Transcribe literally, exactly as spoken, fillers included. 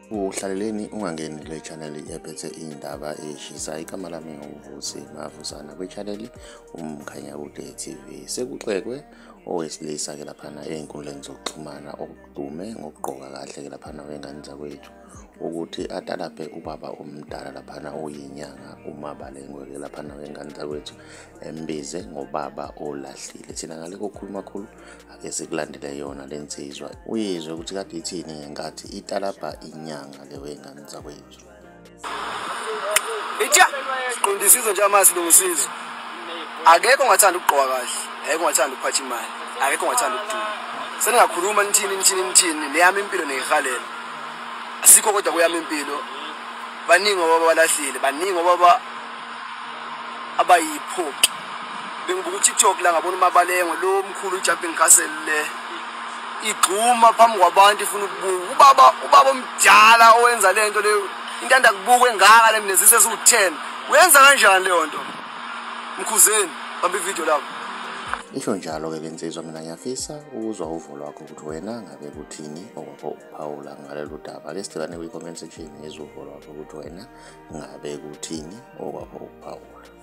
Uhlaleleni ungangeni kule channel ephethe indaba eshisa. Igama lami nguvusi mavusana kwe channel umkhanya kude T V. Sekuxekwe owesilisa ke laphana einkundleni zokuxhumana okudume ngokugqoka kahle ke laphana wengane zakwethu ukuthi atalaphe ubaba omdala laphana oyinyanga umabalengwe ke laphana wengane zakwethu embize ngobaba olahlile. Thina ngale kokhuluma kakhulu ake sikulandele yona lensizwa uyizwe ukuthi kade ithini ngenkathi italapha inyanga le wengane zakwethu. Itya qondisizo nje amasilungisizo. Akekho ongathanda ukugqoka kahle, akekho ongathanda ukuphatha imali, akekho ongathanda ukuduma. Seningakhuluma nithini nithini nithini leyami impilo neyihalela. Asikho kodwa kuyami impilo. Baningi obaba balahlile, baningi obaba abayiphoqi. Bengibuka uTikTok la ngabona umabalengwe lo mkhulu uJumping Castle le. Igxuma phambi kwabantu ifuna ukubuka. Ubaba ubaba omdala owenza lento le intanda kubukwe ngaka le mnezise esu ten. Uyenza kanjani le nto? Mkhuzeni bamba ivideo lapho. Isho njalo ke lensizwa mina ngiyafisa ukuzwa uvo lwakho ukuthi wena ngabe kuthini okwakho uPaula ngalelo daba. Ake sidibane kwi comment section ezuvo lwakho ukuthi wena ngabe kuthini okwakho uPaula.